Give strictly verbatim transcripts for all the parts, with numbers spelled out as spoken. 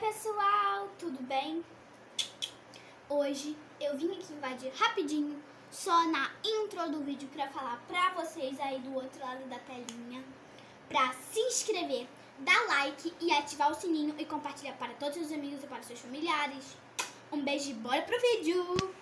pessoal, tudo bem? Hoje eu vim aqui invadir rapidinho, só na intro do vídeo, pra falar pra vocês aí do outro lado da telinha, pra se inscrever, dar like e ativar o sininho e compartilhar para todos os amigos e para seus familiares. Um beijo e bora pro vídeo!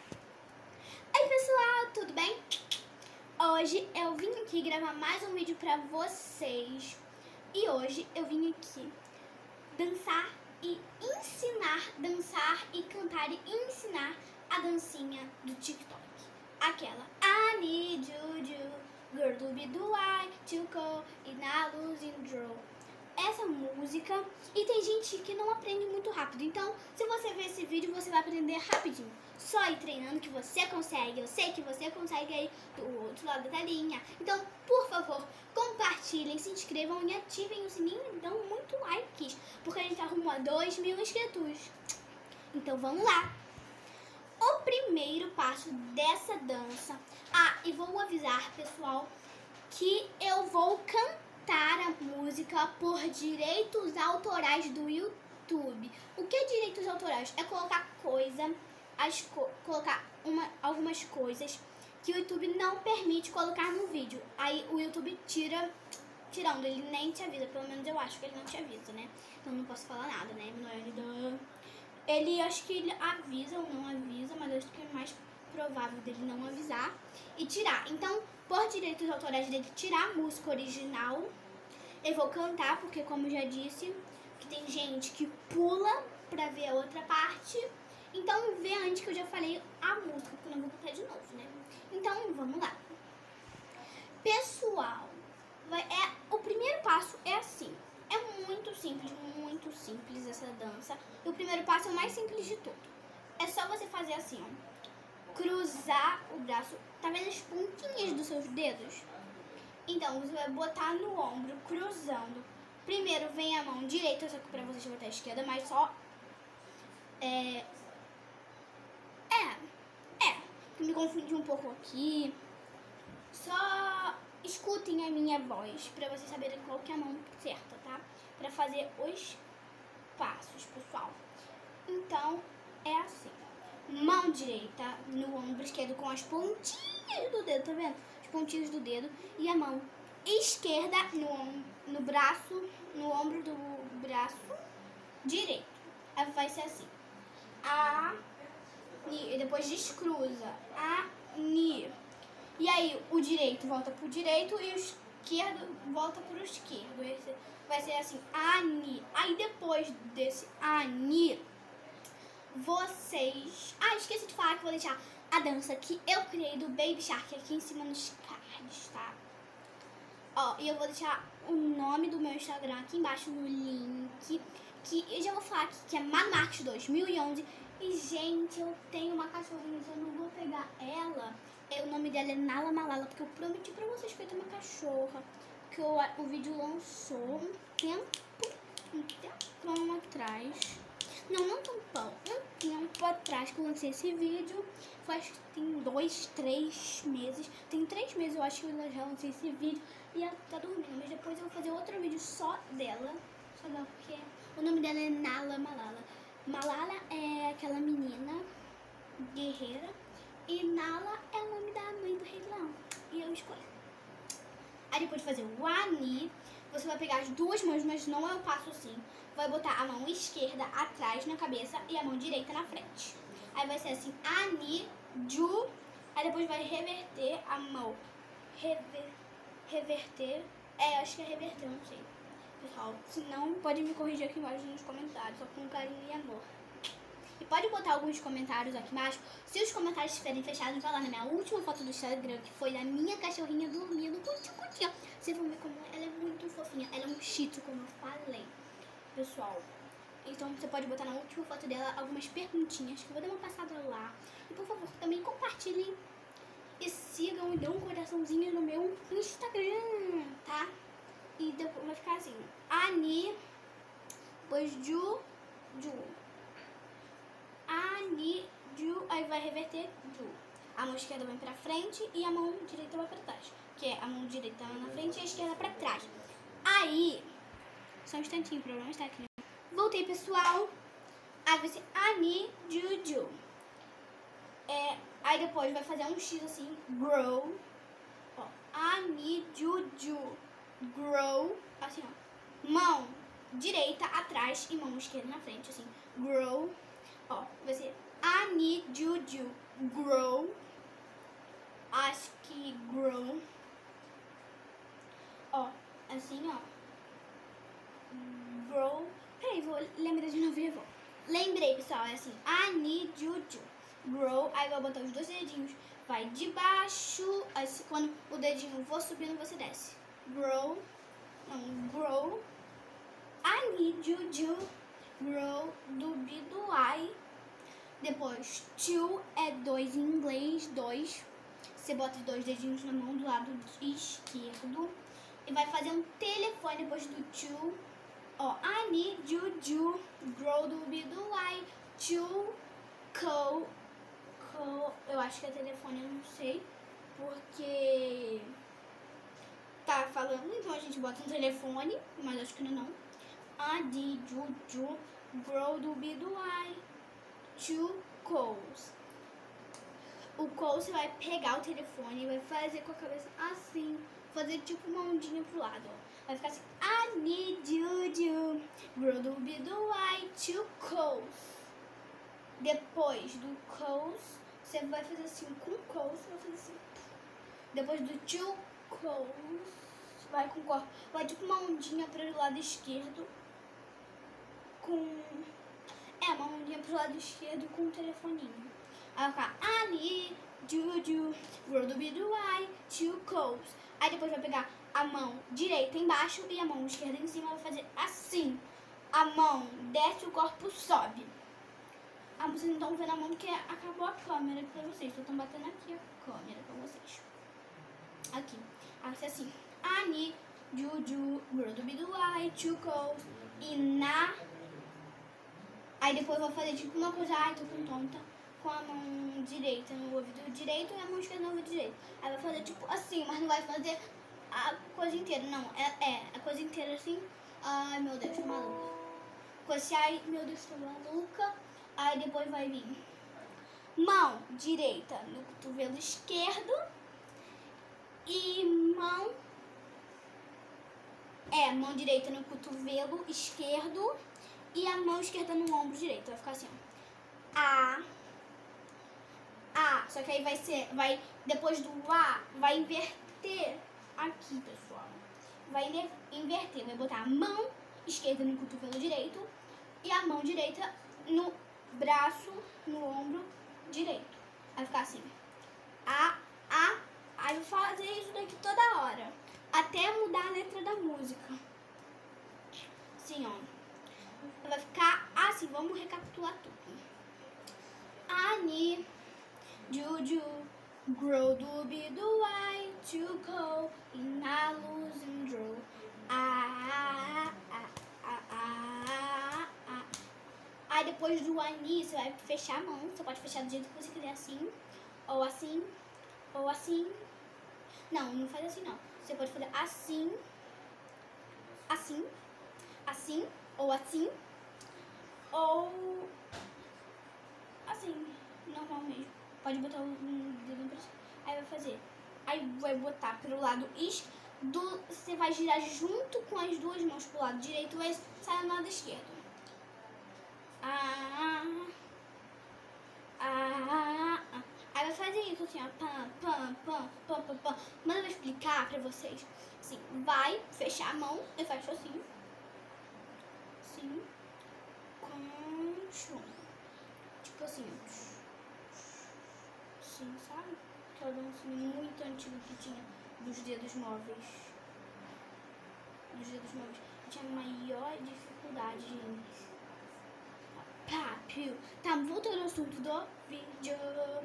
Oi pessoal, tudo bem? Hoje eu vim aqui gravar mais um vídeo pra vocês e hoje eu vim aqui dançar e ensinar, dançar e cantar e ensinar a dancinha do TikTok. Aquela I need you, you, girl to be do I, to go in a losing draw. Essa música, e tem gente que não aprende muito rápido, então se você ver esse vídeo você vai aprender rapidinho. Só ir treinando que você consegue, eu sei que você consegue aí do outro lado da telinha. Então, por favor, compartilhem, se inscrevam e ativem o sininho e dão muito likes, porque a gente arrumou a dois mil inscritos. Então vamos lá! O primeiro passo dessa dança, ah, e vou avisar pessoal que eu vou cantar a música por direitos autorais do YouTube. O que é direitos autorais? É colocar coisa, as co colocar uma, algumas coisas que o YouTube não permite colocar no vídeo. Aí o YouTube tira, tirando, ele nem te avisa, pelo menos eu acho que ele não te avisa, né? Então não posso falar nada, né? Ele, ele acho que ele avisa ou não avisa, mas eu acho que é mais provável dele não avisar e tirar. Então, por direitos autorais dele tirar a música original, eu vou cantar, porque como eu já disse, que tem gente que pula pra ver a outra parte. Então, vê antes que eu já falei a música, porque eu não vou cantar de novo, né? Então, vamos lá. Pessoal, vai, é, o primeiro passo é assim. É muito simples, muito simples essa dança. E o primeiro passo é o mais simples de tudo. É só você fazer assim, ó. Cruzar o braço. Tá vendo as pontinhas dos seus dedos? Então, você vai botar no ombro, cruzando. Primeiro vem a mão direita, só que pra você botar a esquerda, mas só... É... É... É... Eu me confundi um pouco aqui. Só escutem a minha voz pra vocês saberem qual que é a mão certa, tá? Pra fazer os passos, pessoal. Então, é assim. Mão direita no ombro esquerdo com as pontinhas do dedo, tá vendo? As pontinhas do dedo. E a mão esquerda no, no braço, no ombro do braço direito. Aí vai ser assim. A, ni, e depois descruza. A, ni. E aí o direito volta pro direito e o esquerdo volta pro esquerdo. Esse vai ser assim, a, ni. Aí depois desse a, ni, vocês... Ah, esqueci de falar que eu vou deixar a dança que eu criei do Baby Shark aqui em cima nos cards, tá? Ó, e eu vou deixar o nome do meu Instagram aqui embaixo no link, que eu já vou falar aqui, que é Manumarques dois mil e onze. E, gente, eu tenho uma cachorrinha, eu não vou pegar ela. É, o nome dela é Nala Malala, porque eu prometi pra vocês que eu ia ter uma cachorra. Que eu, o vídeo lançou um tempo, um tempão atrás. Não, não tampão. Um tempo atrás que eu lancei esse vídeo. Foi, acho que tem dois, três meses. Tem três meses eu acho que eu já lancei esse vídeo. E ela tá dormindo. Mas depois eu vou fazer outro vídeo só dela. Só dela, porque o nome dela é Nala Malala. Malala é aquela menina guerreira. E Nala é o nome da mãe do Rei Leão. E eu escolhi. Aí depois de fazer o Ani, você vai pegar as duas mãos, mas não é o passo assim. Vai botar a mão esquerda atrás na cabeça e a mão direita na frente. Aí vai ser assim, Ani, Ju. Aí depois vai reverter a mão. Rever, reverter. É, acho que é reverter, não sei. Pessoal, se não, pode me corrigir aqui embaixo nos comentários, só com carinho e amor. E pode botar alguns comentários aqui embaixo. Se os comentários estiverem fechados, vai lá na minha última foto do Instagram, que foi da minha cachorrinha dormindo, curtinho, curtinho. Vocês vão ver como ela é muito fofinha. Ela é um shih tzu, como eu falei, pessoal. Então você pode botar na última foto dela algumas perguntinhas, que eu vou dar uma passada lá. E por favor, também compartilhem e sigam e dêem um coraçãozinho no meu Instagram, tá? E depois vai ficar assim, Ani, depois Ju, Ju. Ani, Ju, aí vai reverter Ju. A mão esquerda vai pra frente e a mão direita vai pra trás. Que é a mão direita na frente e a esquerda pra trás. Aí, só um instantinho, problemas técnicos. Voltei, pessoal. Aí vai ser I need you to. É, aí depois vai fazer um X assim, grow. Ó, I need you to grow. Assim, ó. Mão direita atrás e mão esquerda na frente, assim. Grow. Ó, vai ser I need you to grow. Acho que grow. Ó, assim, ó. Grow. Peraí, vou lembrar de novo e vou. Lembrei, pessoal, é assim. I need you to grow. Aí vai botar os dois dedinhos. Vai de baixo. Aí quando o dedinho for subindo, você desce. Grow. Não, grow. I need you to grow. Do B do I. Depois, to é dois em inglês. Dois. Você bota os dois dedinhos na mão do lado esquerdo. E vai fazer um telefone depois do to. Ó, I need you to grow do B do I. To call. call. Eu acho que é telefone, eu não sei. Porque tá falando, então a gente bota um telefone. Mas acho que não é não. I need you to grow do B do I. To calls. O call você vai pegar o telefone e vai fazer com a cabeça assim. Fazer tipo uma ondinha pro lado, ó. Vai ficar assim. I need you to grow do B do I to calls. Depois do calls, você vai fazer assim com calls, você vai fazer assim. Depois do to calls, vai com cor. Vai tipo uma ondinha pro lado esquerdo. Com. É, uma ondinha pro lado esquerdo com um telefoninho. Aí vai ficar I need you to grow do B do I to calls. Aí depois vai pegar a mão direita embaixo e a mão esquerda em cima. Vai fazer assim. A mão desce, o corpo sobe. Ah, vocês não estão vendo a mão porque acabou a câmera pra vocês. Só estão batendo aqui a câmera pra vocês. Aqui. Aí vai ser assim. I need you to grow do B do I to calls. E na... Aí depois eu vou fazer tipo uma coisa. Ai, tô com tonta. Com a mão direita no ouvido direito e a mão esquerda no ouvido direito. Aí vai fazer tipo assim, mas não vai fazer a coisa inteira, não. É, é a coisa inteira assim. Ai, meu Deus, tô maluca. Com esse ai, meu Deus, tô maluca. Aí depois vai vir mão direita no cotovelo esquerdo e mão... É, mão direita no cotovelo esquerdo e a mão esquerda no ombro direito. Vai ficar assim, ó. A... A, só que aí vai ser, vai, depois do A, vai inverter aqui, pessoal. Vai inverter, vai botar a mão esquerda no cotovelo direito e a mão direita no braço, no ombro direito. Vai ficar assim. A, A, aí eu vou fazer isso daqui toda hora, até mudar a letra da música. Assim, ó. Vai ficar assim, vamos recapitular tudo. I need you to grow do B do I to call in a losing draw. Ah, ah, ah, ah, ah. Aí depois do I need, você vai fechar a mão. Você pode fechar do jeito que você quiser, assim, ou assim, ou assim. Não, não faz assim não. Você pode fazer assim, assim, assim, ou assim, ou assim, normal mesmo. Pode botar um dedo pra cima. Aí vai fazer. Aí vai botar pro lado esquerdo. Você vai girar junto com as duas mãos pro lado direito. Vai sair no lado esquerdo. Ah, ah, ah. Aí vai fazer isso assim, ó. Pam, pam, pam, pam, pam, pam. Mas eu vou explicar pra vocês. Assim, vai fechar a mão. Eu fecho assim. Assim. Com chum. Tipo assim, ó. Assim, sabe? Aquela dancinha muito antiga que tinha dos dedos móveis. Dos dedos móveis. Eu tinha maior dificuldade, gente. Pá, piu. Tá, voltando ao assunto do vídeo.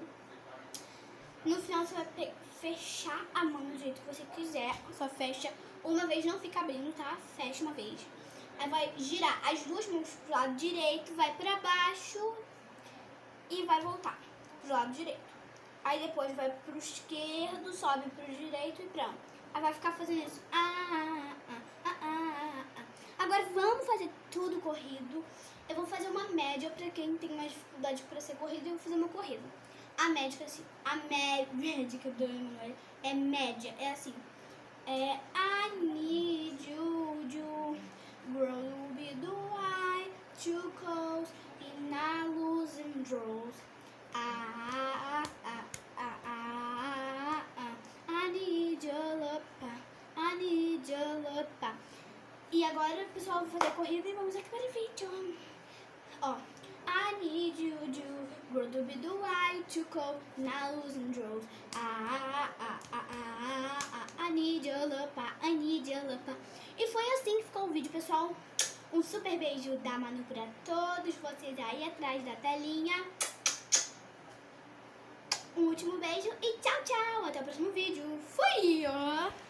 No final você vai fechar a mão do jeito que você quiser. Só fecha uma vez, não fica abrindo, tá? Fecha uma vez. Aí vai girar as duas mãos pro lado direito, vai pra baixo e vai voltar pro lado direito. Aí depois vai pro esquerdo, sobe pro direito e pronto. Aí vai ficar fazendo isso. Ah, ah, ah, ah, ah. Agora vamos fazer tudo corrido. Eu vou fazer uma média pra quem tem mais dificuldade pra ser corrido. Eu vou fazer uma corrida. A médica, assim, a mé médica do Emanuel é média, é assim. É I need you, you, grow be do I, too close, in a losing draws. Ah, ah, ah, ah, ah, I need your love, I need your love. E agora, pessoal, vou fazer a corrida e vamos aqui para o vídeo. Ó, I need you, you, grow to be do I, to call, now losing draws. Ah, ah, ah, ah, ah, I need your love, I need your love. E foi assim que ficou o vídeo, pessoal. Um super beijo da Manu pra todos vocês aí atrás da telinha. Um último beijo e tchau, tchau. Até o próximo vídeo. Fui!